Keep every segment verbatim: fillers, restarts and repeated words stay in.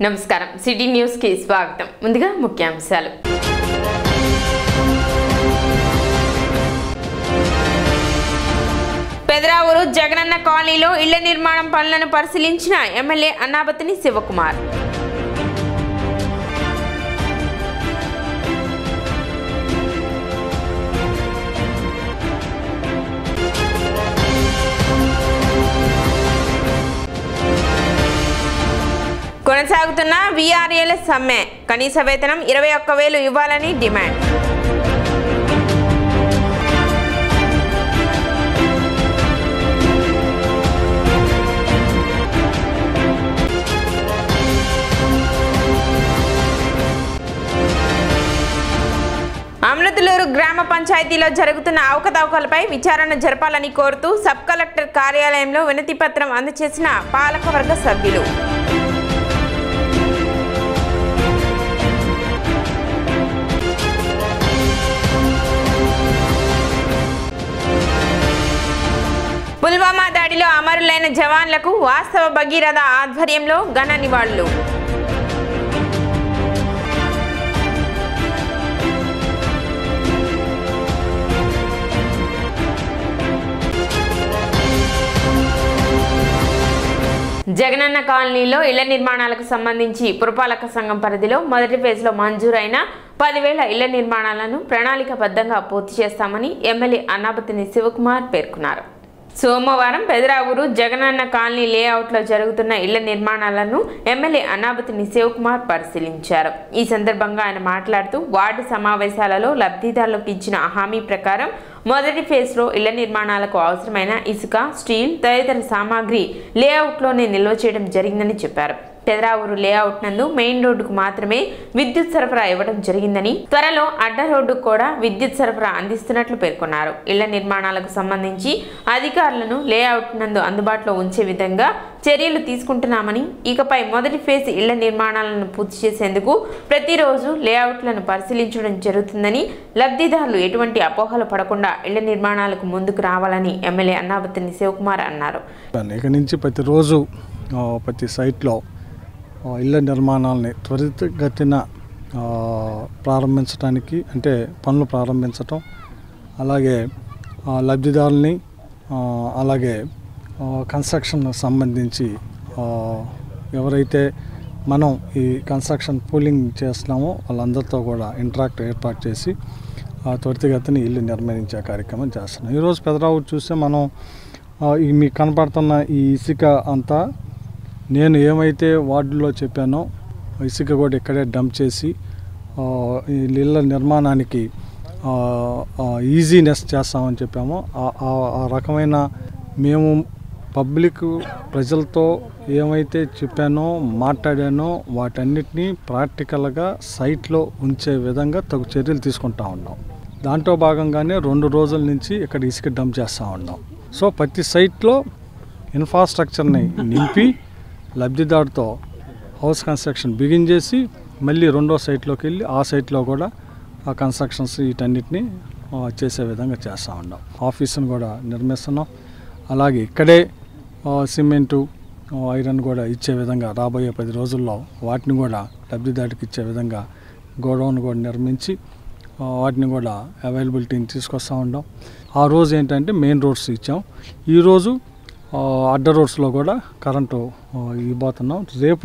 నమస్కారం city news కి స్వాగతం. ముందుగా ముఖ్యాంశాలు. పెదరావూరు జగనన్న కాలనీలో ఇళ్ల నిర్మాణం పనులను పరిశీలించిన ఎమ్మెల్యే అన్నాబతిని శివకుమార్. కొనసాగుతున్న వీఆర్ఏల సమ్మె, కనీస వేతనం ఇరవై ఒక్క వేలు ఇవ్వాలని డిమాండ్. అమృతలూరు గ్రామ పంచాయతీలో జరుగుతున్న అవకతవకలపై విచారణ జరపాలని కోరుతూ సబ్ కలెక్టర్ కార్యాలయంలో వినతి పత్రం అందజేసిన పాలకవర్గ సభ్యులు. పుల్వామా దాడిలో అమరులైన జవాన్లకు వాస్తవ భగీరథ ఆధ్వర్యంలో ఘన నివాళులు. జగనన్న కాలనీలో ఇళ్ల నిర్మాణాలకు సంబంధించి పురపాలక సంఘం పరిధిలో మొదటి ఫేజ్లో మంజూరైన పదివేల ఇళ్ల నిర్మాణాలను ప్రణాళికాబద్ధంగా పూర్తి చేస్తామని ఎమ్మెల్యే అన్నాబతిని శివకుమార్ పేర్కొన్నారు. సోమవారం పెదరావూరు జగనన్న కాలనీ లేఅవుట్లో జరుగుతున్న ఇళ్ల నిర్మాణాలను ఎమ్మెల్యే అన్నాబతిని శివకుమార్ పరిశీలించారు. ఈ సందర్భంగా ఆయన మాట్లాడుతూ వార్డు సమావేశాలలో లబ్ధిదారులకు ఇచ్చిన హామీ ప్రకారం మొదటి ఫేజ్లో ఇళ్ల నిర్మాణాలకు అవసరమైన ఇసుక, స్టీల్ తదితర సామాగ్రి లేఅవుట్లోనే నిల్వ చేయడం జరిగిందని చెప్పారు. పెదరావూరు లేఅవుట్ నందు మెయిన్ రోడ్డుకు మాత్రమే విద్యుత్ సరఫరా ఇవ్వడం జరిగిందని, త్వరలో అడ్డ రోడ్డుకు కూడా విద్యుత్ సరఫరా అందిస్తున్నట్లు పేర్కొన్నారు. ఇళ్ల నిర్మాణాలకు సంబంధించి అధికారులను లేఅవుట్ నందు అందుబాటులో ఉంచే విధంగా చర్యలు తీసుకుంటున్నామని, ఇకపై మొదటి ఫేజ్ ఇళ్ల నిర్మాణాలను పూర్తి చేసేందుకు ప్రతిరోజు లేఅవుట్లను పరిశీలించడం జరుగుతుందని, లబ్ధిదారులు ఎటువంటి అపోహలు పడకుండా ఇళ్ల నిర్మాణాలకు ముందుకు రావాలని ఎమ్మెల్యే అన్నాబతిని శివకుమార్ అన్నారు. ఇక నుంచి ప్రతిరోజు ప్రతి సైట్లో ఇళ్ల నిర్మాణాలని త్వరితగతిన ప్రారంభించడానికి అంటే పనులు ప్రారంభించటం, అలాగే లబ్ధిదారుల్ని అలాగే కన్స్ట్రక్షన్ సంబంధించి ఎవరైతే మనం ఈ కన్స్ట్రక్షన్ పూలింగ్ చేస్తున్నామో వాళ్ళందరితో కూడా ఇంటరాక్ట్ ఏర్పాటు చేసి త్వరితగతిన ఇల్లు నిర్మించే కార్యక్రమం చేస్తున్నాం. ఈరోజు పెదరావూరు చూస్తే మనం ఈ మీకు కనపడుతున్న ఈ ఇసుక అంతా నేను ఏమైతే వార్డులో చెప్పానో ఇసుక కూడా ఇక్కడే డంప్ చేసి ఈ ఇళ్ళ నిర్మాణానికి ఈజీనెస్ చేస్తామని చెప్పామో ఆ రకమైన మేము పబ్లిక్ ప్రజలతో ఏమైతే చెప్పానో మాట్లాడానో వాటన్నిటినీ ప్రాక్టికల్గా సైట్లో ఉంచే విధంగా తగు చర్యలు తీసుకుంటా ఉన్నాం. దాంట్లో భాగంగానే రెండు రోజుల నుంచి ఇక్కడ ఇసుక డంప్ చేస్తూ ఉన్నాం. సో ప్రతి సైట్లో ఇన్ఫ్రాస్ట్రక్చర్ని నింపి లబ్ధిదారుతో హౌస్ కన్స్ట్రక్షన్ బిగిన్ చేసి మళ్ళీ రెండో సైట్లోకి వెళ్ళి ఆ సైట్లో కూడా ఆ కన్స్ట్రక్షన్స్ వీటన్నిటిని చేసే విధంగా చేస్తూ ఉన్నాం. ఆఫీసును కూడా నిర్మిస్తున్నాం. అలాగే ఇక్కడే సిమెంటు, ఐరన్ కూడా ఇచ్చే విధంగా రాబోయే పది రోజుల్లో వాటిని కూడా లబ్ధిదారుడికి ఇచ్చే విధంగా గోడౌన్ కూడా నిర్మించి వాటిని కూడా అవైలబిలిటీని తీసుకొస్తూ ఉన్నాం. ఆ రోజు ఏంటంటే మెయిన్ రోడ్స్ ఇచ్చాం. ఈరోజు అడ్డ రోడ్స్లో కూడా కరెంటు ఇవ్వబోతున్నాం. రేపు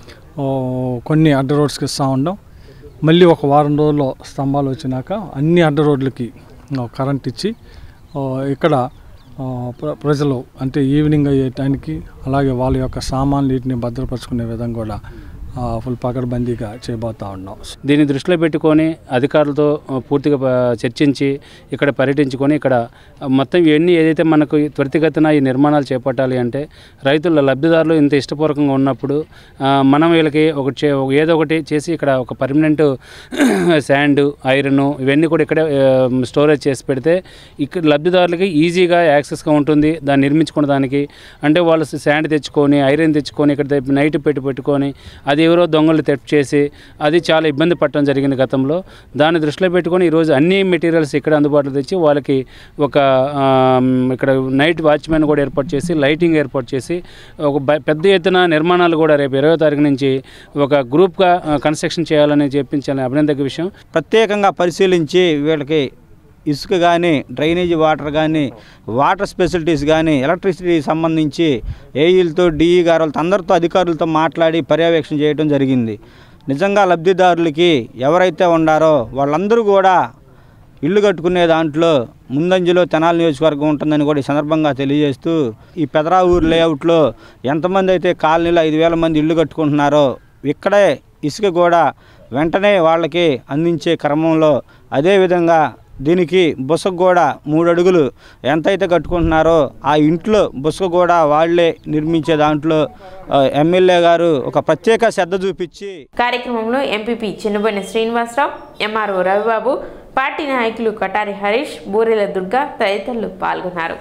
కొన్ని అడ్డ రోడ్స్కి ఇస్తూ ఉన్నాం. మళ్ళీ ఒక వారం రోజుల్లో స్తంభాలు వచ్చినాక అన్ని అడ్డ రోడ్లకి కరెంట్ ఇచ్చి ఇక్కడ ప్రజలు అంటే ఈవినింగ్ అయ్యే టైంకి అలాగే వాళ్ళ యొక్క సామాన్లు వీటిని భద్రపరుచుకునే విధంగా కూడా ఫుల్ పకడ్బందీగా చేయబోతా ఉన్నాం. దీన్ని దృష్టిలో పెట్టుకొని అధికారులతో పూర్తిగా చర్చించి ఇక్కడ పర్యటించుకొని ఇక్కడ మొత్తం ఇవన్నీ ఏదైతే మనకు త్వరితగతిన ఈ నిర్మాణాలు చేపట్టాలి అంటే రైతుల లబ్ధిదారులు ఇంత ఇష్టపూర్వకంగా ఉన్నప్పుడు మనం వీళ్ళకి ఒకటి ఏదో ఒకటి చేసి ఇక్కడ ఒక పర్మనెంట్ శాండ్, ఐరన్ ఇవన్నీ కూడా ఇక్కడ స్టోరేజ్ చేసి పెడితే ఇక్కడ లబ్ధిదారులకి ఈజీగా యాక్సెస్గా ఉంటుంది. దాన్ని నిర్మించుకునే దానికి అంటే వాళ్ళు శాండ్ తెచ్చుకొని ఐరన్ తెచ్చుకొని ఇక్కడ నైట్ పెట్టి పెట్టుకొని అది అది ఎవరో దొంగలు తెట్ చేసి అది చాలా ఇబ్బంది పడటం జరిగింది గతంలో. దాన్ని దృష్టిలో పెట్టుకొని ఈరోజు అన్ని మెటీరియల్స్ ఇక్కడ అందుబాటులో తెచ్చి వాళ్ళకి ఒక ఇక్కడ నైట్ వాచ్మెన్ కూడా ఏర్పాటు చేసి లైటింగ్ ఏర్పాటు చేసి ఒక పెద్ద ఎత్తున నిర్మాణాలు కూడా రేపు ఇరవై తారీఖు నుంచి ఒక గ్రూప్గా కన్స్ట్రక్షన్ చేయాలని చెప్పించాలని అభినందక విషయం. ప్రత్యేకంగా పరిశీలించి వీళ్ళకి ఇసుక కానీ డ్రైనేజీ వాటర్ కానీ వాటర్ ఫెసిలిటీస్ కానీ ఎలక్ట్రిసిటీ సంబంధించి ఏఈలతో డిఈ గారులతో అందరితో అధికారులతో మాట్లాడి పర్యవేక్షణ చేయడం జరిగింది. నిజంగా లబ్ధిదారులకి ఎవరైతే ఉండారో వాళ్ళందరూ కూడా ఇల్లు కట్టుకునే దాంట్లో ముందంజలో తెనాలి నియోజకవర్గం ఉంటుందని కూడా ఈ సందర్భంగా తెలియజేస్తూ ఈ పెదరా ఊరు లేఅవుట్లో ఎంతమంది అయితే కాలనీలో ఐదు వేల మంది ఇల్లు కట్టుకుంటున్నారో ఇక్కడే ఇసుక కూడా వెంటనే వాళ్ళకి అందించే క్రమంలో అదేవిధంగా దీనికి బుసకు కూడా మూడు అడుగులు ఎంతైతే కట్టుకుంటున్నారో ఆ ఇంట్లో బుసకు కూడా వాళ్లే నిర్మించే దాంట్లో ఎమ్మెల్యే గారు ఒక ప్రత్యేక శ్రద్ధ చూపించి కార్యక్రమంలో MPP Chinnaboina Srinivasarao, MRO Ravibabu, party నాయకులు కటారి హరీష్, బూరెల దుర్గా తదితరులు పాల్గొన్నారు.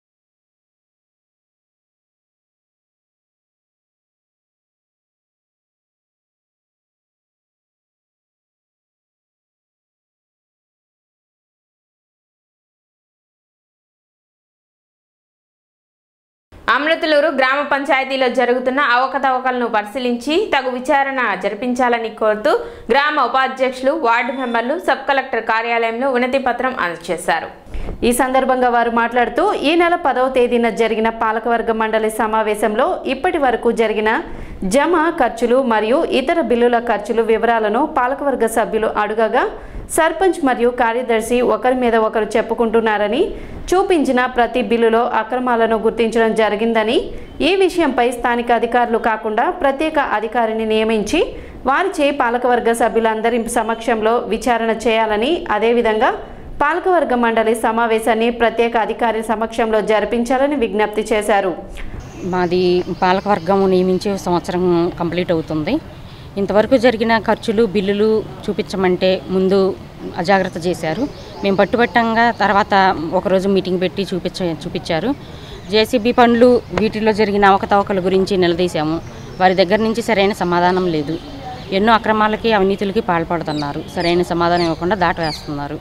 అమృతలూరు గ్రామ పంచాయతీలో జరుగుతున్న అవకతవకలను పరిశీలించి తగు విచారణ జరిపించాలని కోరుతూ గ్రామ ఉపాధ్యక్షులు, వార్డు మెంబర్లు సబ్ కలెక్టర్ కార్యాలయంలో వినతి పత్రం అందజేశారు. ఈ సందర్భంగా వారు మాట్లాడుతూ ఈ నెల పదవ తేదీన జరిగిన పాలకవర్గ మండలి సమావేశంలో ఇప్పటి వరకు జరిగిన జమ ఖర్చులు మరియు ఇతర బిల్లుల ఖర్చులు వివరాలను పాలకవర్గ సభ్యులు అడుగగా సర్పంచ్ మరియు కార్యదర్శి ఒకరి మీద ఒకరు చెప్పుకుంటున్నారని, చూపించిన ప్రతి బిల్లులో అక్రమాలను గుర్తించడం జరిగిందని, ఈ విషయంపై స్థానిక అధికారులు కాకుండా ప్రత్యేక అధికారిని నియమించి వారిచే పాలకవర్గ సభ్యులందరి సమక్షంలో విచారణ చేయాలని, అదేవిధంగా పాలకవర్గ మండలి సమావేశాన్ని ప్రత్యేక అధికారి సమక్షంలో జరిపించాలని విజ్ఞప్తి చేశారు. మాది పాలకవర్గం నియమించి సంవత్సరం కంప్లీట్ అవుతుంది. ఇంతవరకు జరిగిన ఖర్చులు బిల్లులు చూపించమంటే ముందు అజాగ్రత్త చేశారు. మేము పట్టుబట్టంగా తర్వాత ఒకరోజు మీటింగ్ పెట్టి చూపించ చూపించారు జేసీబీ పనులు వీటిల్లో జరిగిన అవకతవకల గురించి నిలదీశాము. వారి దగ్గర నుంచి సరైన సమాధానం లేదు. ఎన్నో అక్రమాలకి అవినీతులకి పాల్పడుతున్నారు. సరైన సమాధానం ఇవ్వకుండా దాటవేస్తున్నారు.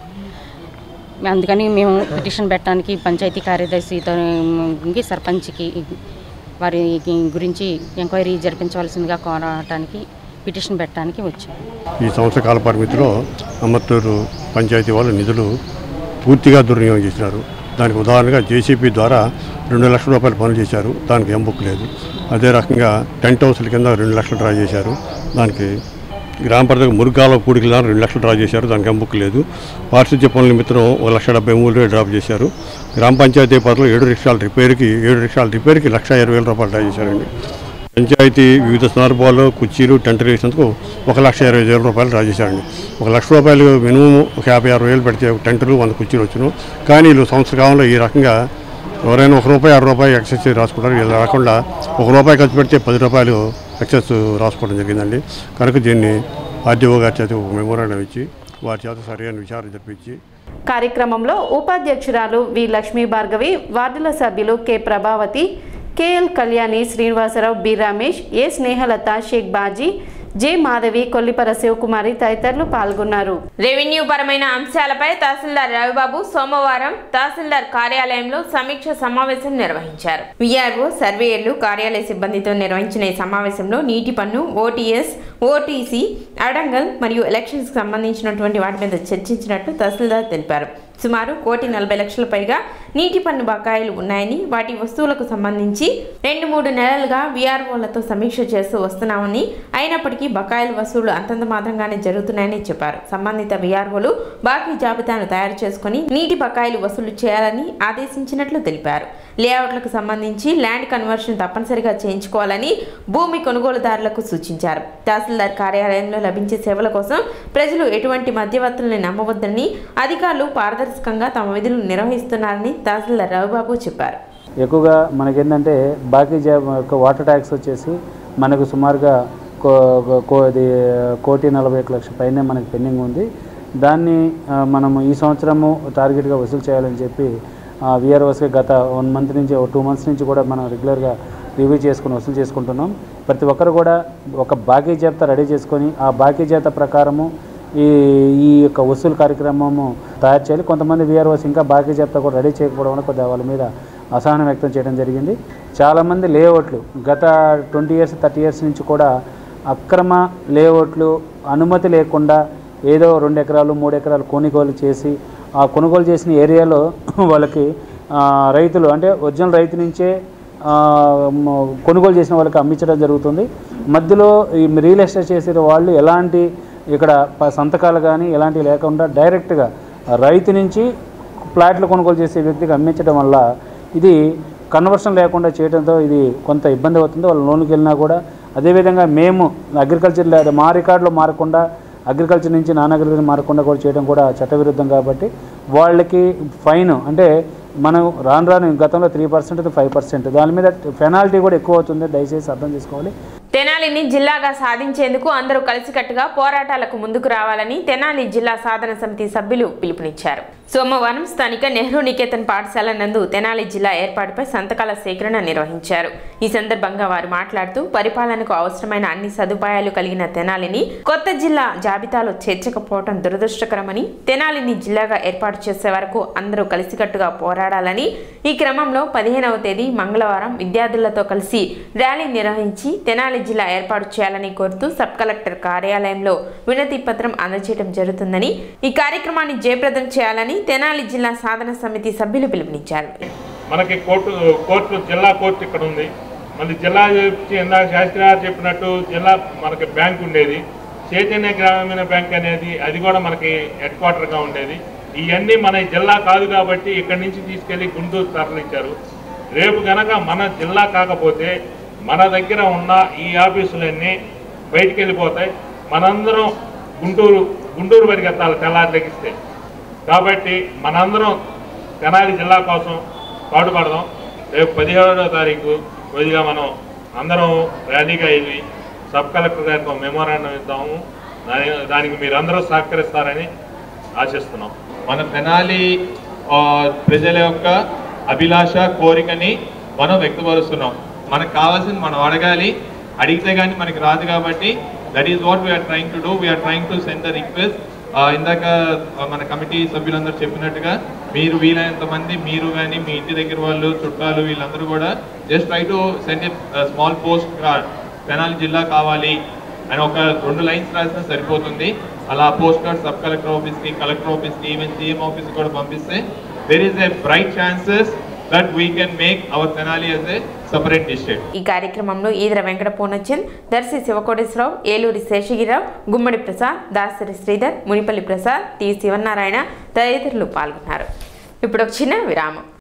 అందుకని మేము పిటిషన్ పెట్టడానికి పంచాయతీ కార్యదర్శితో సర్పంచ్కి వారి గురించి ఎంక్వైరీ జరిపించవలసిందిగా కోరటానికి పిటిషన్ పెట్టడానికి వచ్చాము. ఈ సంవత్సర కాల పరిమితిలో అమర్తూరు పంచాయతీ వాళ్ళు నిధులు పూర్తిగా దుర్వినియోగం చేసినారు. దానికి ఉదాహరణగా జేసీపీ ద్వారా రెండు లక్షల రూపాయలు పనులు చేశారు. దానికి ఏం బుక్ లేదు. అదే రకంగా టెంట్ హౌస్ల కింద రెండు లక్షలు డ్రా చేశారు. దానికి గ్రామ పరిధికి మురుగాల కూడికల రెండు లక్షలు డ్రా చేశారు. దానికి ఏం బుక్ లేదు. పారిశుద్ధ్య పనుల నిమిత్తం ఒక లక్ష డెబ్బై మూడు వేలు డ్రాప్ చేశారు. గ్రామ పంచాయతీ పరిధిలో ఏడు రిక్షాల రిపేర్కి ఏడు రిక్షాల రిపేర్కి లక్ష ఇరవై వేల రూపాయలు డ్రా చేశారండి. పంచాయతీ వివిధ సందర్భాల్లో కుర్చీలు టెంటలు వేసినందుకు ఒక లక్ష ఇరవై వేల రూపాయలు డ్రా చేశారండి. ఒక లక్ష రూపాయలు మినిమం ఒక యాభై అరవై వేలు పెడితే ఒక టెంటలు వంద కుర్చీలు వచ్చును. కానీ వీళ్ళు సంవత్సర కాలంలో ఈ రకంగా ఎవరైనా ఒక రూపాయి ఆరు రూపాయలు ఎక్సెస్ రాసుకుంటారు. ఇలా రాకుండా ఒక రూపాయి ఖర్చు పెడితే పది రూపాయలు ఎక్సెస్ రాసుకోవడం జరిగిందండి. కనుక దీన్ని ఆర్డీఓ గారి చేత ఒక మెమోరాండం ఇచ్చి వారి చేత సరైన విచారణ జరిపించి కార్యక్రమంలో ఉపాధ్యక్షురాలు వి లక్ష్మీ భార్గవి, వార్డుల సభ్యులు K Prabhavathi, KL Kalyani, Srinivasarao, B Ramesh, A Snehalatha, Shaik Baji, J Madhavi, Kollipara Sivakumari తదితరులు పాల్గొన్నారు. రెవెన్యూ పరమైన అంశాలపై తహసీల్దార్ రవిబాబు సోమవారం తహసీల్దార్ కార్యాలయంలో సమీక్ష సమావేశం నిర్వహించారు. విఆర్ఓ, సర్వేయర్లు, కార్యాలయ సిబ్బందితో నిర్వహించిన ఈ సమావేశంలో నీటి పన్ను, ఓటీఎస్, ఓటీసీ, అడంగల్ మరియు ఎలక్షన్స్ సంబంధించినటువంటి వాటి మీద చర్చించినట్లు తహసీల్దార్ తెలిపారు. సుమారు కోటి నలభై లక్షల పైగా నీటి పన్ను బకాయిలు ఉన్నాయని, వాటి వస్తువులకు సంబంధించి రెండు మూడు నెలలుగా వీఆర్ఓలతో సమీక్ష చేస్తూ వస్తున్నామని, అయినప్పటికీ బకాయిల వసూళ్లు అంతంత మాత్రంగానే జరుగుతున్నాయని చెప్పారు. సంబంధిత వీఆర్ఓలు బాకీ జాబితాను తయారు చేసుకుని నీటి బకాయిలు వసూలు చేయాలని ఆదేశించినట్లు తెలిపారు. లేఅవుట్లకు సంబంధించి ల్యాండ్ కన్వర్షన్ తప్పనిసరిగా చేయించుకోవాలని భూమి కొనుగోలుదారులకు సూచించారు. తహసీల్దార్ కార్యాలయంలో లభించే సేవల కోసం ప్రజలు ఎటువంటి మధ్యవర్తులను నమ్మవద్దని, అధికారులు పారదర్శకంగా తమ విధులు నిర్వహిస్తున్నారని తహసీల్దార్ రవిబాబు చెప్పారు. ఎక్కువగా మనకేంటంటే బాకీ వాటర్ ట్యాక్స్ వచ్చేసి మనకు సుమారుగా కోది కోటి నలభై ఒక లక్షల పైనే మనకి పెండింగ్ ఉంది. దాన్ని మనము ఈ సంవత్సరము టార్గెట్గా వసూలు చేయాలని చెప్పి వీఆర్ఓస్కి గత వన్ మంత్ నుంచి టూ మంత్స్ నుంచి కూడా మనం రెగ్యులర్గా రివ్యూ చేసుకుని వసూలు చేసుకుంటున్నాం. ప్రతి ఒక్కరు కూడా ఒక బాకీ జాబితా రెడీ చేసుకొని ఆ బాకీ జాబితా ప్రకారము ఈ ఈ యొక్క వసూలు కార్యక్రమము తయారు చేయాలి. కొంతమంది వీఆర్ఓస్ ఇంకా బాకీ జాబితా కూడా రెడీ చేయకపోవడం వల్ల కొద్దిగా వాళ్ళ మీద అసహనం వ్యక్తం చేయడం జరిగింది. చాలామంది లేఅవుట్లు గత ట్వంటీ ఇయర్స్ థర్టీ ఇయర్స్ నుంచి కూడా అక్రమ లేఅవుట్లు అనుమతి లేకుండా ఏదో రెండు ఎకరాలు మూడు ఎకరాలు కొనుగోలు చేసి ఆ కొనుగోలు చేసిన ఏరియాలో వాళ్ళకి రైతులు అంటే ఒరిజినల్ రైతు నుంచే కొనుగోలు చేసిన వాళ్ళకి అమ్మించడం జరుగుతుంది. మధ్యలో ఈ రియల్ ఎస్టేట్ చేసే వాళ్ళు ఎలాంటి ఇక్కడ సంతకాలు కానీ ఎలాంటివి లేకుండా డైరెక్ట్గా రైతు నుంచి ప్లాట్లు కొనుగోలు చేసే వ్యక్తికి అమ్మించడం వల్ల ఇది కన్వర్షన్ లేకుండా చేయడంతో ఇది కొంత ఇబ్బంది అవుతుంది. వాళ్ళు లోన్కి వెళ్ళినా కూడా అదేవిధంగా మేము అగ్రికల్చర్ మా రికార్డులో మారకుండా అగ్రికల్చర్ నుంచి నాన్ అగ్రికల్చర్ మారకుండా కూడా చేయడం కూడా చట్టవిరుద్ధం కాబట్టి వాళ్ళకి ఫైన్ అంటే మనం రాను రాను గతంలో త్రీ పర్సెంట్ ఫైవ్ పర్సెంట్ దాని మీద పెనాల్టీ కూడా ఎక్కువ అవుతుంది. దయచేసి అర్థం చేసుకోవాలి. తెనాలిని జిల్లాగా సాధించేందుకు అందరూ కలిసికట్టుగా పోరాటాలకు ముందుకు రావాలని తెనాలి జిల్లా సాధన సమితి సభ్యులు పిలుపునిచ్చారు. సోమవారం స్థానిక నెహ్రూ నికేతన్ పాఠశాల నందు తెనాలి జిల్లా ఏర్పాటుపై సంతకాల సేకరణ నిర్వహించారు. ఈ సందర్భంగా వారు మాట్లాడుతూ పరిపాలనకు అవసరమైన అన్ని సదుపాయాలు కలిగిన తెనాలిని కొత్త జిల్లా జాబితాలో చేర్చకపోవడం దురదృష్టకరమని, తెనాలిని జిల్లాగా ఏర్పాటు చేసే వరకు అందరూ కలిసికట్టుగా పోరాడాలని, ఈ క్రమంలో పదిహేనవ తేదీ మంగళవారం విద్యార్థులతో కలిసి ర్యాలీ నిర్వహించి తెనాలి జిల్లా ఏర్పాటు చేయాలని కోరుతూ సబ్ కలెక్టర్ కార్యాలయంలో వినతి పత్రం అందజేయడం జరుగుతుందని, ఈ కార్యక్రమాన్ని జయప్రదం చేయాలని తెనాలి జిల్లా సాధన సమితి సభ్యులు పిలుపునిచ్చారు. మనకి కోర్టు కోర్టు జిల్లా కోర్టు ఇక్కడ ఉంది. మళ్ళీ జిల్లా ఇందాక శాస్త్రి గారు చెప్పినట్టు జిల్లా మనకి బ్యాంక్ ఉండేది, చైతన్య గ్రామీణ బ్యాంక్ అనేది అది కూడా మనకి హెడ్ క్వార్టర్గా ఉండేది. ఇవన్నీ మన జిల్లా కాదు కాబట్టి ఇక్కడి నుంచి తీసుకెళ్ళి గుంటూరు తరలించారు. రేపు కనుక మన జిల్లా కాకపోతే మన దగ్గర ఉన్న ఈ ఆఫీసులన్నీ బయటికి వెళ్ళిపోతాయి. మనందరం గుంటూరు గుంటూరు పరిగెత్తాలి తెల్లారి లెగిస్తే. కాబట్టి మనందరం తెనాలి జిల్లా కోసం పాటుపడదాం. రేపు పదిహేడవ తారీఖు కొద్దిగా మనం అందరం ర్యాలీగా వెళ్ళి సబ్ కలెక్టర్ గారికి మెమోరాండం ఇద్దాము. దాని దానికి మీరందరూ సహకరిస్తారని ఆశిస్తున్నాం. మన తెనాలి ప్రజల యొక్క అభిలాష కోరికని మనం వ్యక్తపరుస్తున్నాం. మనకు కావాల్సింది మనం అడగాలి, అడిగితే కానీ మనకి రాదు. కాబట్టి that is what we're trying to do. We're trying to send the request. ఇందాక మన కమిటీ సభ్యులందరూ చెప్పినట్టుగా మీరు వీలైనంత మంది మీరు కానీ మీ ఇంటి దగ్గర వాళ్ళు చుట్టాలు వీళ్ళందరూ కూడా just try to send a small post card Tenali జిల్లా కావాలి అని ఒక రెండు లైన్స్ రాసినా సరిపోతుంది. అలా పోస్ట్ కార్డ్ సబ్ కలెక్టర్ ఆఫీస్కి, కలెక్టర్ ఆఫీస్కి, ఈవెన్ సీఎం ఆఫీస్కి కూడా పంపిస్తే there is a bright chances that we can make our Tenali as a separate district. ఈ కార్యక్రమంలో ఈదర వెంకట పూర్ణచంద్, దర్శి శివకోటేశ్వరరావు, ఏలూరి శేషగిరిరావు, గుమ్మడి ప్రసాద్, దాసరి శ్రీధర్, మునిపల్లి ప్రసాద్, టి శివనారాయణ తదితరులు పాల్గొన్నారు. ఇప్పుడు ఒక చిన్న విరామం.